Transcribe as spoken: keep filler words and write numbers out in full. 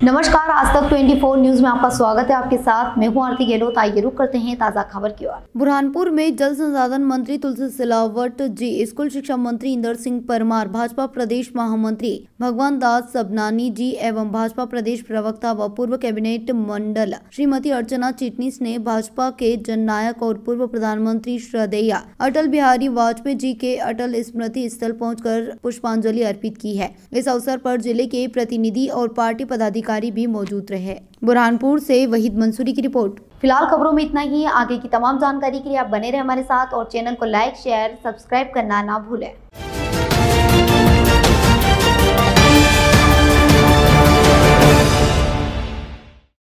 नमस्कार, आज तक चौबीस न्यूज में आपका स्वागत है। आपके साथ मैं हूं आरती गहलोत। आइए रुक करते हैं ताजा खबर की ओर। बुरहानपुर में जल संसाधन मंत्री तुलसी सिलावट जी, स्कूल शिक्षा मंत्री इंदर सिंह परमार, भाजपा प्रदेश महामंत्री भगवान दास सबनानी जी एवं भाजपा प्रदेश प्रवक्ता व पूर्व कैबिनेट मंडल श्रीमती अर्चना चिटनीस ने भाजपा के जननायक और पूर्व प्रधानमंत्री श्रद्धेय अटल बिहारी वाजपेयी जी के अटल स्मृति स्थल पहुंचकर पुष्पांजलि अर्पित की है। इस अवसर पर जिले के प्रतिनिधि और पार्टी पदाधिकारी भी मौजूद रहे। बुरहानपुर से वहीद मंसूरी की रिपोर्ट। फिलहाल खबरों में इतना ही। आगे की तमाम जानकारी के लिए आप बने रहे हमारे साथ और चैनल को लाइक, शेयर, सब्सक्राइब करना ना भूलें।